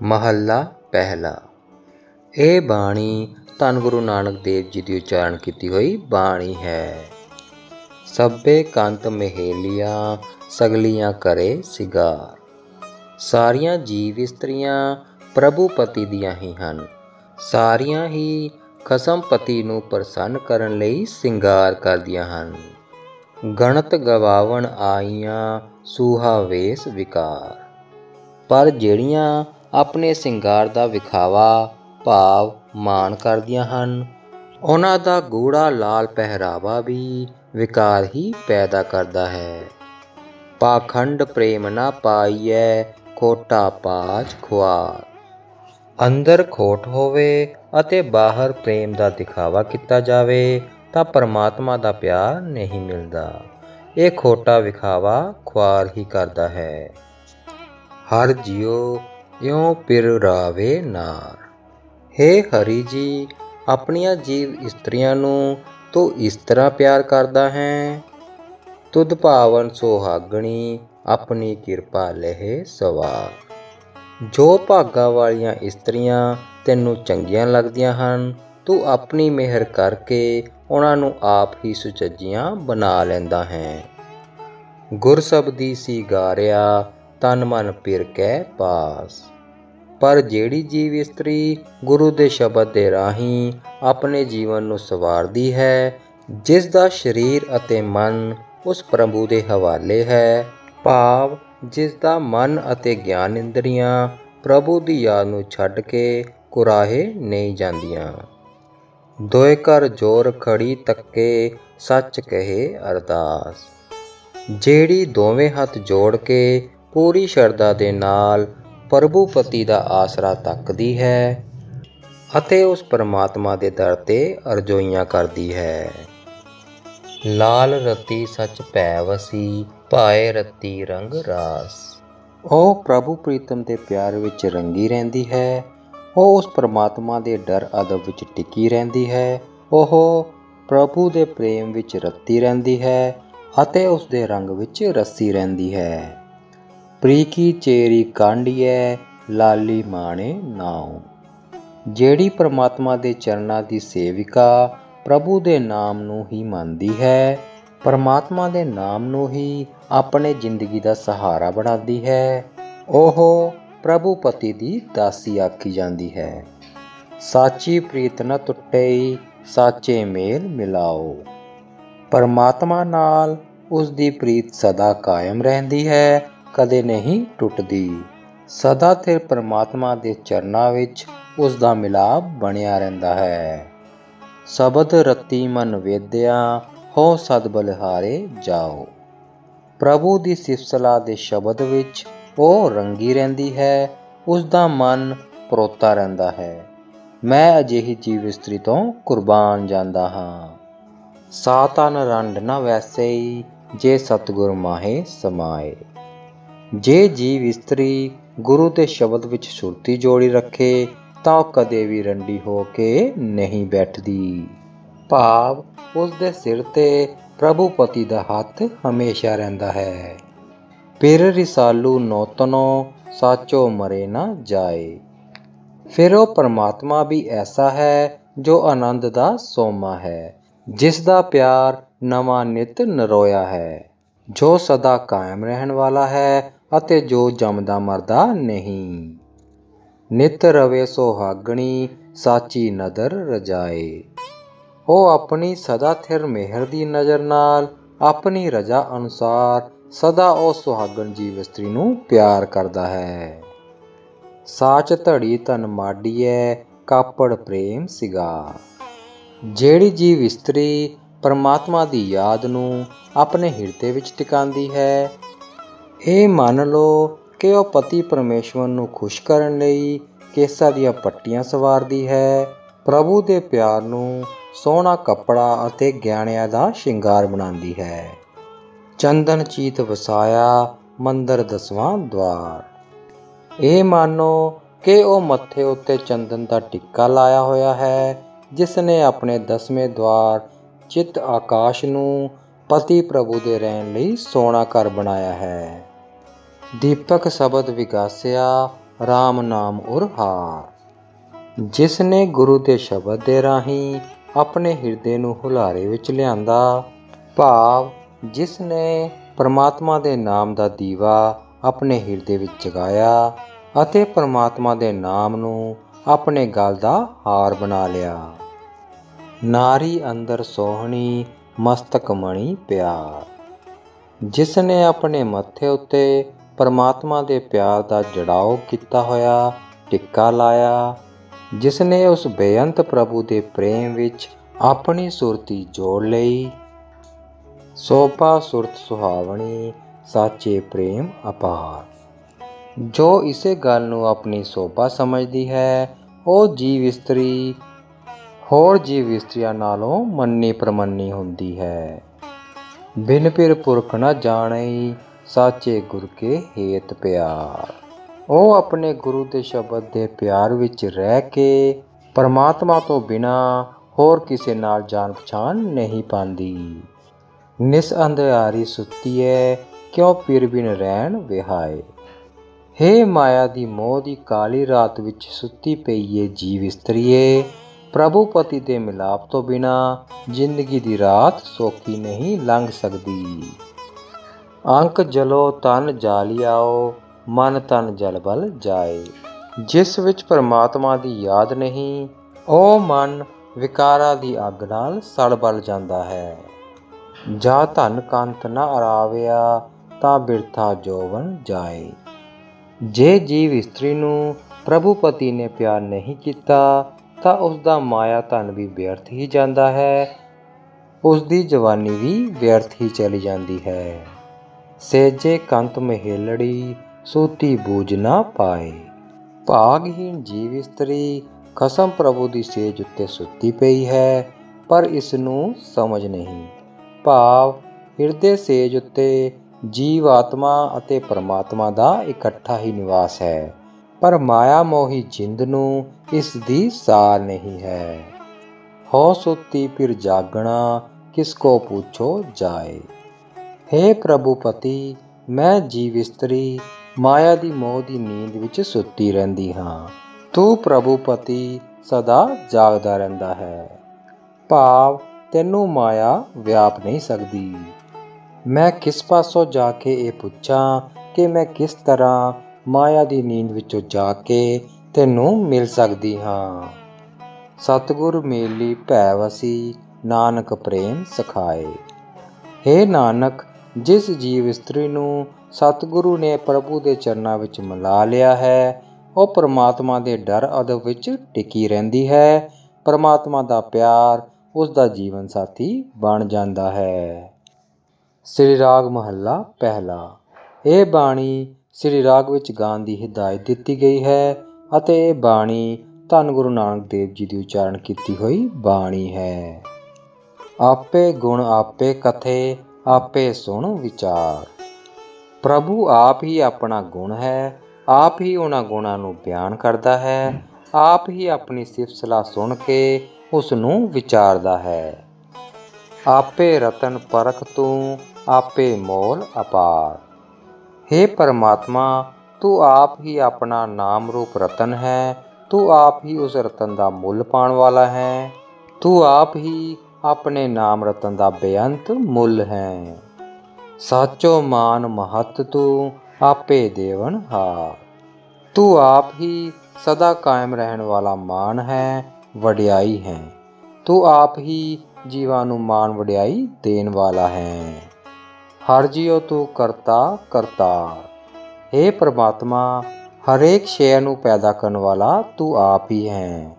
महला पहला। ਇਹ ਬਾਣੀ ਧੰਨ ਗੁਰੂ ਨਾਨਕ ਦੇਵ ਜੀ ਦੀ ਉਚਾਰਨ ਕੀਤੀ ਹੋਈ ਬਾਣੀ ਹੈ। ਸਭੇ ਕੰਤ ਮਹੇਲੀਆਂ ਸਗਲੀਆਂ ਕਰੇ ਸਿਗਾਰ। ਸਾਰੀਆਂ ਜੀਵ ਇਸਤਰੀਆਂ ਪ੍ਰਭੂ ਪਤੀ ਦੀਆਂ ਹੀ ਹਨ। ਸਾਰੀਆਂ ਹੀ ਖਸਮ ਪਤੀ ਨੂੰ ਪ੍ਰਸੰਨ ਕਰਨ ਲਈ ਸਿੰਗਾਰ ਕਰਦੀਆਂ ਹਨ। ਗਣਤ ਗਵਾਵਣ ਆਈਆਂ ਸੂਹਾ ਵੇਸ ਵਿਕਾਰ। ਪਰ ਜਿਹੜੀਆਂ ਆਪਣੇ ਸਿੰਗਾਰ ਦਾ ਵਿਖਾਵਾ ਭਾਵ ਮਾਣ ਕਰਦੀਆਂ ਹਨ, ਉਹਨਾਂ ਦਾ ਗੂੜਾ ਲਾਲ ਪਹਿਰਾਵਾ ਵੀ ਵਿਕਾਰ ਹੀ ਪੈਦਾ ਕਰਦਾ ਹੈ। ਪਾਖੰਡ ਪ੍ਰੇਮ ਨਾ ਪਾਈਐ ਖੋਟਾ ਪਾਜ ਖੁਆਰ। ਅੰਦਰ ਖੋਟ ਹੋਵੇ ਅਤੇ ਬਾਹਰ ਪ੍ਰੇਮ ਦਾ ਦਿਖਾਵਾ ਕੀਤਾ ਜਾਵੇ ਤਾਂ ਪਰਮਾਤਮਾ ਦਾ ਪਿਆਰ ਨਹੀਂ ਮਿਲਦਾ। ਇਹ ਖੋਟਾ ਵਿਖਾਵਾ ਖੁਆਰ ਹੀ ਕਰਦਾ ਹੈ। ਹਰ ਜਿਉ ਇਉਂ ਪਿਰਰਾਵੇ ਨਾਰ। ਹੇ ਹਰੀ ਜੀ, ਆਪਣੀਆਂ ਜੀਵ ਇਸਤਰੀਆਂ ਨੂੰ ਤੂੰ ਇਸ ਤਰ੍ਹਾਂ ਪਿਆਰ ਕਰਦਾ ਹੈ। ਤੁਧ ਭਾਵਨ ਸੁਹਾਗਣੀ ਆਪਣੀ ਕਿਰਪਾ ਲਹਿ ਸਵਾਰ। ਜੋ ਭਾਗਾਂ ਵਾਲੀਆਂ ਇਸਤਰੀਆਂ ਤੈਨੂੰ ਚੰਗੀਆਂ ਲੱਗਦੀਆਂ ਹਨ, ਤੂੰ ਆਪਣੀ ਮਿਹਰ ਕਰਕੇ ਉਹਨਾਂ ਨੂੰ ਆਪ ਹੀ ਸੁਚੱਜੀਆਂ ਬਣਾ ਲੈਂਦਾ ਹੈ। ਗੁਰਸਬਦੀ ਸੀਗਾਰਿਆ ਤਨ ਮਨ ਪਿਰ ਕੈ ਪਾਸ। ਪਰ ਜਿਹੜੀ ਜੀਵ ਇਸਤਰੀ ਗੁਰੂ ਦੇ ਸ਼ਬਦ ਦੇ ਰਾਹੀਂ ਆਪਣੇ ਜੀਵਨ ਨੂੰ ਸੰਵਾਰਦੀ ਹੈ, ਜਿਸ ਦਾ ਸਰੀਰ ਅਤੇ ਮਨ ਉਸ ਪ੍ਰਭੂ ਦੇ ਹਵਾਲੇ ਹੈ, ਭਾਵ ਜਿਸ ਦਾ ਮਨ ਅਤੇ ਗਿਆਨ ਇੰਦਰੀਆਂ ਪ੍ਰਭੂ ਦੀ ਯਾਦ ਨੂੰ ਛੱਡ ਕੇ ਕੁਰਾਹੇ ਨਹੀਂ ਜਾਂਦੀਆਂ। ਦੋਇ ਕਰ ਜੋਰ ਖੜੀ ਤੱਕੇ ਸੱਚ ਕਹੇ ਅਰਦਾਸ। ਜਿਹੜੀ ਦੋਵੇਂ ਹੱਥ ਜੋੜ ਕੇ ਪੂਰੀ ਸ਼ਰਧਾ ਦੇ ਨਾਲ ਪ੍ਰਭੂ ਪਤੀ ਦਾ ਆਸਰਾ ਤੱਕਦੀ ਹੈ ਅਤੇ ਉਸ ਪਰਮਾਤਮਾ ਦੇ ਦਰ ਤੇ ਅਰਜ਼ੋਈਆਂ ਕਰਦੀ ਹੈ। ਲਾਲ ਰਤੀ ਸੱਚ ਭੈ ਵਸੀ ਭਾਏ ਰਤੀ ਰੰਗ ਰਾਸ। ਉਹ ਪ੍ਰਭੂ ਪ੍ਰੀਤਮ ਦੇ ਪਿਆਰ ਵਿੱਚ ਰੰਗੀ ਰਹਿੰਦੀ ਹੈ। ਉਹ ਉਸ ਪਰਮਾਤਮਾ ਦੇ ਡਰ ਅਦਬ ਵਿੱਚ ਟਿਕੀ ਰਹਿੰਦੀ ਹੈ। ਉਹ ਪ੍ਰਭੂ ਦੇ ਪ੍ਰੇਮ ਵਿੱਚ ਰਤੀ ਰਹਿੰਦੀ ਹੈ ਅਤੇ ਉਸ ਦੇ ਰੰਗ ਵਿੱਚ ਰਸੀ ਰਹਿੰਦੀ ਹੈ। ਪ੍ਰੀਕੀ ਚੇਰੀ ਕਾਂਡੀਐ ਲਾਲੀ ਮਾਣੇ ਨਾਉ। ਜਿਹੜੀ ਪਰਮਾਤਮਾ ਦੇ ਚਰਨਾਂ ਦੀ ਸੇਵਿਕਾ ਪ੍ਰਭੂ ਦੇ ਨਾਮ ਨੂੰ ਹੀ ਮੰਨਦੀ ਹੈ, ਪਰਮਾਤਮਾ ਦੇ ਨਾਮ ਨੂੰ ਹੀ ਆਪਣੇ ਜ਼ਿੰਦਗੀ ਦਾ ਸਹਾਰਾ ਬਣਾਉਂਦੀ ਹੈ, ਉਹ ਪ੍ਰਭੂ ਪਤੀ ਦੀ ਦਾਸੀ ਆਖੀ ਜਾਂਦੀ ਹੈ। ਸਾਚੀ ਪ੍ਰੀਤ ਨ ਟੁੱਟਈ ਸਾਚੇ ਮੇਲ ਮਿਲਾਓ। ਪਰਮਾਤਮਾ ਨਾਲ ਉਸ ਦੀ ਪ੍ਰੀਤ ਸਦਾ ਕਾਇਮ ਰਹਿੰਦੀ ਹੈ, ਕਦੇ ਨਹੀਂ ਟੁੱਟਦੀ। ਸਦਾ ਸਿਰ ਪਰਮਾਤਮਾ ਦੇ ਚਰਨਾਂ ਵਿੱਚ ਉਸ ਦਾ ਮਿਲਾਪ ਬਣਿਆ ਰਹਿੰਦਾ ਹੈ। ਸ਼ਬਦ ਰਤੀ ਮਨ ਵੇਦਿਆ ਹੋ ਸਦ ਬਲਿਹਾਰੇ ਜਾਓ। ਪ੍ਰਭੂ ਦੀ ਸਿਫਤ ਸਲਾਹ ਦੇ ਸ਼ਬਦ ਵਿੱਚ ਉਹ ਰੰਗੀ ਰਹਿੰਦੀ ਹੈ, ਉਸ ਦਾ ਮਨ ਪਰੋਤਾ ਰਹਿੰਦਾ ਹੈ। ਮੈਂ ਅਜਿਹੀ ਜੀਵ ਇਸਤਰੀ ਤੋਂ ਕੁਰਬਾਨ ਜਾਂਦਾ ਹਾਂ। ਸਾ ਤਨ ਰੰਡ ਨ ਵੈਸਈ ਜੇ ਸਤਿਗੁਰ ਮਾਹੇ ਸਮਾਏ। ਜੇ ਜੀਵ ਇਸਤਰੀ ਗੁਰੂ ਦੇ ਸ਼ਬਦ ਵਿੱਚ ਸੁਰਤੀ ਜੋੜੀ ਰੱਖੇ ਤਾਂ ਉਹ ਕਦੇ ਵੀ ਰੰਡੀ ਹੋ ਕੇ ਨਹੀਂ ਬੈਠਦੀ, ਭਾਵ ਉਸ ਦੇ ਸਿਰ ਤੇ ਪ੍ਰਭੂ ਪਤੀ ਦਾ ਹੱਥ ਹਮੇਸ਼ਾ ਰਹਿੰਦਾ ਹੈ। ਪਿਰ ਰਿਸਾਲੂ ਨੌਤਨੋ ਸਾਚੋ ਮਰੇ ਨਾ ਜਾਏ। ਫਿਰ ਉਹ ਪਰਮਾਤਮਾ ਵੀ ਐਸਾ ਹੈ ਜੋ ਆਨੰਦ ਦਾ ਸੋਮਾ ਹੈ, ਜਿਸ ਦਾ ਪਿਆਰ ਨਵਾਂ ਨਿਤ ਨਰੋਇਆ ਹੈ, ਜੋ ਸਦਾ ਕਾਇਮ ਰਹਿਣ ਵਾਲਾ ਹੈ ਅਤੇ ਜੋ ਜੰਮਦਾ ਮਰਦਾ ਨਹੀਂ। ਨਿਤ ਰਵੇ ਸੁਹਾਗਣੀ ਸਾਚੀ ਨਦਰ ਰਜਾਏ। ਉਹ ਆਪਣੀ ਸਦਾ ਥਿਰ ਮਿਹਰ ਦੀ ਨਜ਼ਰ ਨਾਲ ਆਪਣੀ ਰਜਾ ਅਨੁਸਾਰ ਸਦਾ ਉਹ ਸੁਹਾਗਣ ਜੀਵ ਇਸਤਰੀ ਨੂੰ ਪਿਆਰ ਕਰਦਾ ਹੈ। ਸਾਚ ਧੜੀ ਧਨ ਮਾਡੀਐ ਕਾਪੜ ਪ੍ਰੇਮ ਸਿਗਾਰ। ਜਿਹੜੀ ਜੀਵ ਇਸਤਰੀ ਪਰਮਾਤਮਾ ਦੀ ਯਾਦ ਨੂੰ ਆਪਣੇ ਹਿਰਦੇ ਵਿੱਚ ਟਿਕਾਉਂਦੀ ਹੈ, ਇਹ ਮੰਨ ਲਓ ਕਿ ਉਹ ਪਤੀ ਪਰਮੇਸ਼ਵਰ ਨੂੰ ਖੁਸ਼ ਕਰਨ ਲਈ ਕੇਸਾਂ ਦੀਆਂ ਪੱਟੀਆਂ ਸਵਾਰਦੀ ਹੈ, ਪ੍ਰਭੂ ਦੇ ਪਿਆਰ ਨੂੰ ਸੋਹਣਾ ਕੱਪੜਾ ਅਤੇ ਗਹਿਣਿਆਂ ਦਾ ਸ਼ਿੰਗਾਰ ਬਣਾਉਂਦੀ ਹੈ। ਚੰਦਨ ਚੀਤ ਵਸਾਇਆ ਮੰਦਰ ਦਸਵਾਂ ਦਵਾਰ। ਇਹ ਮਾਨੋ ਕਿ ਉਹ ਮੱਥੇ ਉੱਤੇ ਚੰਦਨ ਦਾ ਟਿੱਕਾ ਲਾਇਆ ਹੋਇਆ ਹੈ, ਜਿਸ ਨੇ ਆਪਣੇ 10ਵੇਂ ਦਵਾਰ ਚਿੱਤ ਆਕਾਸ਼ ਨੂੰ ਪਤੀ ਪ੍ਰਭੂ ਦੇ ਰਹਿਣ ਲਈ ਸੋਹਣਾ ਘਰ ਬਣਾਇਆ ਹੈ। ਦੀਪਕ ਸ਼ਬਦ ਵਿਗਾਸਿਆ ਰਾਮ ਨਾਮ ਉਰਹਾਰ। ਜਿਸ ਨੇ ਗੁਰੂ ਦੇ ਸ਼ਬਦ ਦੇ ਰਾਹੀਂ ਆਪਣੇ ਹਿਰਦੇ ਨੂੰ ਹੁਲਾਰੇ ਵਿੱਚ ਲਿਆਂਦਾ, ਭਾਵ ਜਿਸ ਨੇ ਪਰਮਾਤਮਾ ਦੇ ਨਾਮ ਦਾ ਦੀਵਾ ਆਪਣੇ ਹਿਰਦੇ ਵਿੱਚ ਜਗਾਇਆ ਅਤੇ ਪਰਮਾਤਮਾ ਦੇ ਨਾਮ ਨੂੰ ਆਪਣੇ ਗਲ ਦਾ ਹਾਰ ਬਣਾ ਲਿਆ। ਨਾਰੀ ਅੰਦਰ ਸੋਹਣੀ ਮਸਤਕ ਮਣੀ ਪਿਆਰ। ਜਿਸ ਨੇ ਆਪਣੇ ਮੱਥੇ ਉੱਤੇ ਪਰਮਾਤਮਾ ਦੇ ਪਿਆਰ ਦਾ ਜੜਾਓ ਕੀਤਾ ਹੋਇਆ ਟਿੱਕਾ ਲਾਇਆ, ਜਿਸ ਨੇ ਉਸ ਬੇਅੰਤ ਪ੍ਰਭੂ ਦੇ ਪ੍ਰੇਮ ਵਿੱਚ ਆਪਣੀ ਸੁਰਤੀ ਜੋੜ ਲਈ, ਸੋਭਾ ਸੁਰਤ ਸੁਹਾਵਣੀ ਸਾਚੇ ਪ੍ਰੇਮ ਅਪਾਰ। ਜੋ ਇਸੇ ਗੱਲ ਨੂੰ ਆਪਣੀ ਸੋਭਾ ਸਮਝਦੀ ਹੈ, ਉਹ ਜੀਵ ਇਸਤਰੀ ਹੋਰ ਜੀਵ ਇਸਤਰੀਆਂ ਨਾਲੋਂ ਮੰਨੀ ਪ੍ਰਮੰਨੀ ਹੁੰਦੀ ਹੈ। ਬਿਨ ਪਿਰ ਪੁਰਖ ਨ ਜਾਣਈ ਸਾਚੇ ਗੁਰ ਕੇ ਹੇਤ ਪਿਆਰ। ਉਹ ਆਪਣੇ ਗੁਰੂ ਦੇ ਸ਼ਬਦ ਦੇ ਪਿਆਰ ਵਿੱਚ ਰਹਿ ਕੇ ਪਰਮਾਤਮਾ ਤੋਂ ਬਿਨਾਂ ਹੋਰ ਕਿਸੇ ਨਾਲ ਜਾਣ ਪਛਾਣ ਨਹੀਂ ਪਾਉਂਦੀ। ਨਿਸ ਅੰਧਿਆਰੀ ਸੁੱਤੀਏ ਕਿਉਂ ਪਿਰ ਬਿਨ ਰਹਿਣ ਵਿਹਾਏ। ਹੇ ਮਾਇਆ ਦੀ ਮੋਹ ਦੀ ਕਾਲੀ ਰਾਤ ਵਿੱਚ ਸੁੱਤੀ ਪਈ ਏ ਜੀਵ ਇਸਤਰੀਏ, ਪ੍ਰਭੂ ਪਤੀ ਦੇ ਮਿਲਾਪ ਤੋਂ ਬਿਨਾਂ ਜ਼ਿੰਦਗੀ ਦੀ ਰਾਤ ਸੌਖੀ ਨਹੀਂ ਲੰਘ ਸਕਦੀ। ਅੰਕ ਜਲੋ ਤਨ ਜਾਲਿਆਓ, ਮਨ ਤਨ ਜਲ ਬਲ ਜਾਏ। ਜਿਸ ਵਿੱਚ ਪਰਮਾਤਮਾ ਦੀ ਯਾਦ ਨਹੀਂ, ਉਹ ਮਨ ਵਿਕਾਰਾਂ ਦੀ ਅੱਗ ਨਾਲ ਸੜ ਬਲ ਜਾਂਦਾ ਹੈ। ਜਾ ਧਨ ਕੰਤ ਨ ਅਰਾਵਿਆ, ਤਾਂ ਬਿਰਥਾ ਜੋਵਨ ਜਾਏ। ਜੇ ਜੀਵ ਇਸਤਰੀ ਨੂੰ ਪ੍ਰਭੂ ਪਤੀ ਨੇ ਪਿਆਰ ਨਹੀਂ ਕੀਤਾ, ਤਾਂ ਉਸ ਦਾ ਮਾਇਆ ਧਨ ਵੀ ਵਿਅਰਥ ਹੀ ਜਾਂਦਾ ਹੈ, ਉਸ ਦੀ ਜਵਾਨੀ ਵੀ ਵਿਅਰਥ ਹੀ ਚਲੀ ਜਾਂਦੀ ਹੈ। ਸੇਜੇ ਕੰਤ ਮਹੇਲੜੀ, ਸੂਤੀ ਬੂਝ ਨਾ ਪਾਏ। ਭਾਗਹੀਣ ਜੀਵ ਇਸਤਰੀ ਖਸਮ ਪ੍ਰਭੂ ਦੀ ਸੇਜ ਉੱਤੇ ਸੁੱਤੀ ਪਈ ਹੈ, ਪਰ ਇਸ ਨੂੰ ਸਮਝ ਨਹੀਂ। ਭਾਵ ਹਿਰਦੇ ਸੇਜ ਉੱਤੇ ਜੀਵ ਆਤਮਾ ਅਤੇ ਪਰਮਾਤਮਾ ਦਾ ਇਕੱਠਾ ਹੀ ਨਿਵਾਸ ਹੈ, ਪਰ ਮਾਇਆ ਮੋਹੀ ਜਿੰਦ ਨੂੰ ਇਸ ਦੀ ਸਾਰ ਨਹੀਂ ਹੈ। ਹੋ ਸੁੱਤੀ ਫਿਰ ਜਾਗਣਾ, ਕਿਸ ਕੋ ਪੁੱਛੋ ਜਾਏ। ਹੇ ਪ੍ਰਭੂ ਪਤੀ, ਮੈਂ ਜੀਵ ਇਸਤਰੀ ਮਾਇਆ ਦੀ ਮੋਹ ਦੀ ਨੀਂਦ ਵਿੱਚ ਸੁੱਤੀ ਰਹਿੰਦੀ ਹਾਂ, ਤੂੰ ਪ੍ਰਭੂ ਪਤੀ ਸਦਾ ਜਾਗਦਾ ਰਹਿੰਦਾ ਹੈ। ਭਾਵ ਤੈਨੂੰ ਮਾਇਆ ਵਿਆਪ ਨਹੀਂ ਸਕਦੀ। ਮੈਂ ਕਿਸ ਪਾਸੋਂ ਜਾ ਕੇ ਇਹ ਪੁੱਛਾਂ ਕਿ ਮੈਂ ਕਿਸ ਤਰ੍ਹਾਂ ਮਾਇਆ ਦੀ ਨੀਂਦ ਵਿੱਚੋਂ ਜਾਗ ਕੇ ਤੈਨੂੰ ਮਿਲ ਸਕਦੀ ਹਾਂ। ਸਤਿਗੁਰ ਮੇਲੀ ਭੈ ਵਸੀ, ਨਾਨਕ ਪ੍ਰੇਮ ਸਿਖਾਏ। ਹੇ ਨਾਨਕ, ਜਿਸ ਜੀਵ ਇਸਤਰੀ ਨੂੰ ਸਤਿਗੁਰੂ ਨੇ ਪ੍ਰਭੂ ਦੇ ਚਰਨਾਂ ਵਿੱਚ ਮਿਲਾ ਲਿਆ ਹੈ, ਉਹ ਪਰਮਾਤਮਾ ਦੇ ਡਰ ਅਦਬ ਵਿੱਚ ਟਿਕੀ ਰਹਿੰਦੀ ਹੈ। ਪਰਮਾਤਮਾ ਦਾ ਪਿਆਰ ਉਸ ਦਾ ਜੀਵਨ ਸਾਥੀ ਬਣ ਜਾਂਦਾ ਹੈ। ਸ੍ਰੀ ਰਾਗ ਮਹੱਲਾ ਪਹਿਲਾ। ਇਹ ਬਾਣੀ ਸ੍ਰੀ ਰਾਗ ਵਿੱਚ ਗਾਉਣ ਦੀ ਹਿਦਾਇਤ ਦਿੱਤੀ ਗਈ ਹੈ ਅਤੇ ਇਹ ਬਾਣੀ ਧੰਨ ਗੁਰੂ ਨਾਨਕ ਦੇਵ ਜੀ ਦੀ ਉਚਾਰਨ ਕੀਤੀ ਹੋਈ ਬਾਣੀ ਹੈ। ਆਪੇ ਗੁਣ ਆਪੇ ਕਥੇ, ਆਪੇ ਸੁਣ ਵਿਚਾਰ। ਪ੍ਰਭੂ ਆਪ ਹੀ ਆਪਣਾ ਗੁਣ ਹੈ, ਆਪ ਹੀ ਉਹਨਾਂ ਗੁਣਾਂ ਨੂੰ ਬਿਆਨ ਕਰਦਾ ਹੈ, ਆਪ ਹੀ ਆਪਣੀ ਸਿਫਤ ਸਲਾਹ ਸੁਣ ਕੇ ਉਸ ਨੂੰ ਵਿਚਾਰਦਾ ਹੈ। ਆਪੇ ਰਤਨ ਪਰਖ ਤੂੰ, ਆਪੇ ਮੋਲ ਅਪਾਰ। ਹੇ ਪਰਮਾਤਮਾ, ਤੂੰ ਆਪ ਹੀ ਆਪਣਾ ਨਾਮ ਰੂਪ ਰਤਨ ਹੈ, ਤੂੰ ਆਪ ਹੀ ਉਸ ਰਤਨ ਦਾ ਮੁੱਲ ਪਾਉਣ ਵਾਲਾ ਹੈ, ਤੂੰ ਆਪ ਹੀ ਆਪਣੇ ਨਾਮ ਰਤਨ ਦਾ ਬੇਅੰਤ ਮੁੱਲ ਹੈ। ਸਾਚੋ ਮਾਨ ਮਹੱਤ ਤੂੰ, ਆਪੇ ਦੇਵਨ ਹਾਰ। ਤੂੰ ਆਪ ਹੀ ਸਦਾ ਕਾਇਮ ਰਹਿਣ ਵਾਲਾ ਮਾਨ ਹੈ, ਵਡਿਆਈ ਹੈ। ਤੂੰ ਆਪ ਹੀ ਜੀਵਾਂ ਨੂੰ ਮਾਨ ਵਡਿਆਈ ਦੇਣ ਵਾਲਾ ਹੈ। ਹਰ ਜੀਓ ਤੂੰ ਕਰਤਾ ਕਰਤਾਰ। ਹੇ ਪ੍ਰਮਾਤਮਾ, ਹਰੇਕ ਸ਼ੈ ਨੂੰ ਪੈਦਾ ਕਰਨ ਵਾਲਾ ਤੂੰ ਆਪ ਹੀ ਹੈ।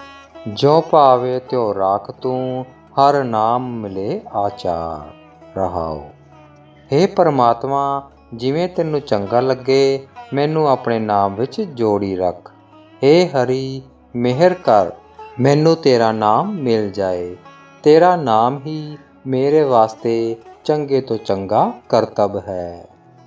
ਜੋ ਭਾਵੇ ਤਿਉ ਰਾਖ ਤੂੰ, ਹਰ ਨਾਮ ਮਿਲੇ ਆਚਾਰ। ਰਹਾਓ। ਹੇ ਪਰਮਾਤਮਾ, ਜਿਵੇਂ ਤੈਨੂੰ ਚੰਗਾ ਲੱਗੇ ਮੈਨੂੰ ਆਪਣੇ ਨਾਮ ਵਿੱਚ ਜੋੜੀ ਰੱਖ। ਹੇ ਹਰੀ, ਮਿਹਰ ਕਰ, ਮੈਨੂੰ ਤੇਰਾ ਨਾਮ ਮਿਲ ਜਾਏ। ਤੇਰਾ ਨਾਮ ਹੀ ਮੇਰੇ ਵਾਸਤੇ ਚੰਗੇ ਤੋਂ ਚੰਗਾ ਕਰਤੱਵ ਹੈ।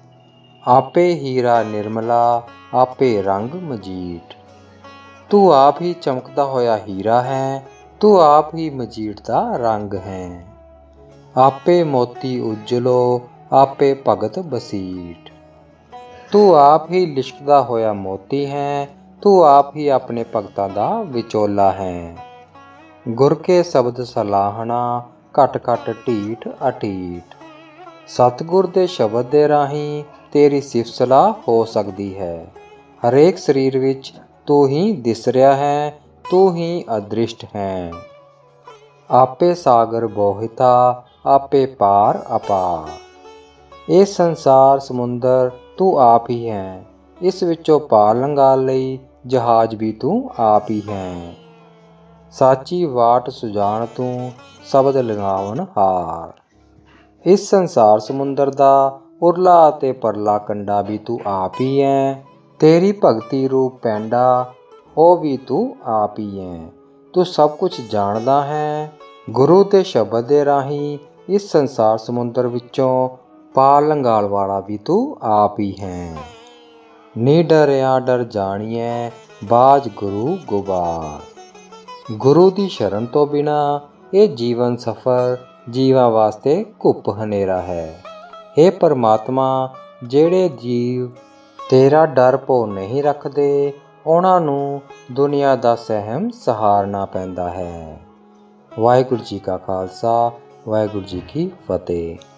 ਆਪੇ ਹੀਰਾ ਨਿਰਮਲਾ, ਆਪੇ ਰੰਗ ਮਜੀਠ। ਤੂੰ ਆਪ ਹੀ ਚਮਕਦਾ ਹੋਇਆ ਹੀਰਾ ਹੈ, ਤੂੰ ਆਪ ਹੀ ਮਜੀਠ ਦਾ ਰੰਗ ਹੈ। ਆਪੇ ਮੋਤੀ ਉਜਲੋ, ਆਪੇ ਭਗਤ ਬਸੀਠ। ਤੂੰ ਆਪ ਹੀ ਲਿਸ਼ਕਦਾ ਹੋਇਆ ਮੋਤੀ ਹੈ, ਤੂੰ ਆਪ ਹੀ ਆਪਣੇ ਭਗਤਾਂ ਦਾ ਵਿਚੋਲਾ ਹੈ। ਗੁਰ ਕੇ ਸ਼ਬਦ ਸਲਾਹਣਾ, ਘਟ ਘਟ ਢੀਠ ਅਟੀਟ। ਸਤਿਗੁਰ ਦੇ ਸ਼ਬਦ ਦੇ ਰਾਹੀਂ ਤੇਰੀ ਸਿਫਤ ਸਲਾਹ ਹੋ ਸਕਦੀ ਹੈ। ਹਰੇਕ ਸਰੀਰ ਵਿੱਚ ਤੂੰ ਹੀ ਦਿਸ ਰਿਹਾ ਹੈ, ਤੂੰ ਹੀ ਅਦ੍ਰਿਸ਼ਟ ਹੈ। ਆਪੇ ਸਾਗਰ ਬੋਹਿਤਾ, ਆਪੇ ਪਾਰ ਅਪਾਰ। ਇਹ ਸੰਸਾਰ ਸਮੁੰਦਰ ਤੂੰ ਆਪ ਹੀ ਹੈ, ਇਸ ਵਿੱਚੋਂ ਪਾਰ ਲੰਘਾਉਣ ਲਈ ਜਹਾਜ਼ ਵੀ ਤੂੰ ਆਪ ਹੀ ਹੈ। ਸਾਚੀ ਵਾਟ ਸੁਜਾਨ ਤੂੰ, ਸ਼ਬਦ ਲਗਾਵਨ ਹਾਰ। ਇਸ ਸੰਸਾਰ ਸਮੁੰਦਰ ਦਾ ਉਰਲਾ ਅਤੇ ਪਰਲਾ ਕੰਡਾ ਵੀ ਤੂੰ ਆਪ ਹੀ ਹੈ। ਤੇਰੀ ਭਗਤੀ ਰੂਪ ਪੈਂਡਾ, ਉਹ ਵੀ ਤੂੰ ਆਪ ਹੀ ਹੈ। ਤੂੰ ਸਭ ਕੁਝ ਜਾਣਦਾ ਹੈ। ਗੁਰੂ ਦੇ ਸ਼ਬਦ ਦੇ ਰਾਹੀਂ ਇਸ ਸੰਸਾਰ ਸਮੁੰਦਰ ਵਿੱਚੋਂ ਪਾਰ ਲੰਘਾਉਣ ਵਾਲਾ ਵੀ ਤੂੰ ਆਪ ਹੀ ਹੈ। ਨੀ ਡਰਿਆ ਡਰ ਜਾਣੀਐ, ਬਾਝ ਗੁਰੂ ਗੁਬਾਰ। ਗੁਰੂ ਦੀ ਸ਼ਰਨ ਤੋਂ ਬਿਨਾਂ ਇਹ ਜੀਵਨ ਸਫਰ ਜੀਵਾਂ ਵਾਸਤੇ ਘੁੱਪ ਹਨੇਰਾ ਹੈ। ਹੇ ਪਰਮਾਤਮਾ, ਜਿਹੜੇ ਜੀਵ ਤੇਰਾ ਡਰ ਭੋ ਨਹੀਂ ਰੱਖਦੇ, ਉਹਨਾਂ ਨੂੰ ਦੁਨੀਆ ਦਾ ਸਹਿਮ ਸਹਾਰਨਾ ਪੈਂਦਾ ਹੈ। ਵਾਹਿਗੁਰੂ ਜੀ ਕਾ ਖਾਲਸਾ, ਵਾਹਿਗੁਰੂ ਜੀ ਕੀ ਫਤਿਹ।